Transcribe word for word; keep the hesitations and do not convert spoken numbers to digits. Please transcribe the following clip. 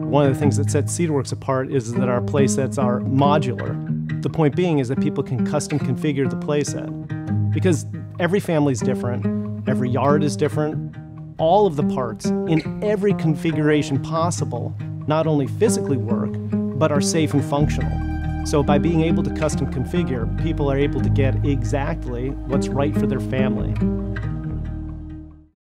One of the things that sets CedarWorks apart is that our playsets are modular. The point being is that people can custom configure the playset. Because every family is different, every yard is different, all of the parts in every configuration possible not only physically work, but are safe and functional. So by being able to custom configure, people are able to get exactly what's right for their family.